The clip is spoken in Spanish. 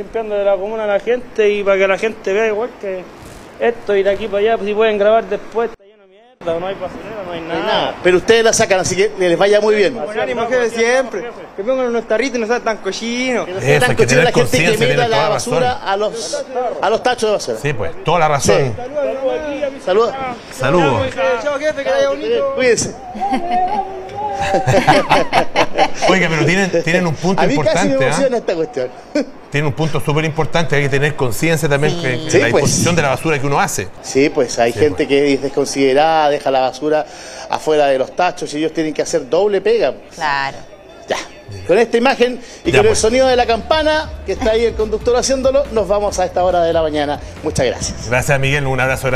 limpiando de la comuna a la gente y para que la gente vea igual que esto y de aquí para allá, pues si pueden grabar después, está lleno de mierda, no hay basurero, no hay nada. Pero ustedes la sacan, así que les vaya muy bien. Con ánimo, jefe, siempre. Que pongan unos tarritos y no sean tan cochinos. Que no sea tan cochino la gente que meta la basura a los tachos de basura. Sí, pues, toda la razón. Saludos. Saludos. Chao, jefe, que vaya bonito. Cuídense. Oiga, pero tienen un punto A mí casi me importante. emociona esta cuestión. Tienen un punto súper importante. Hay que tener conciencia también de Sí, la pues. disposición de la basura que uno hace. Sí, pues hay gente que es desconsiderada, deja la basura afuera de los tachos y ellos tienen que hacer doble pega. Claro. Ya. Con esta imagen y Ya, con el pues. sonido de la campana, que está ahí el conductor haciéndolo, nos vamos a esta hora de la mañana. Muchas gracias. Gracias, Miguel. Un abrazo grande.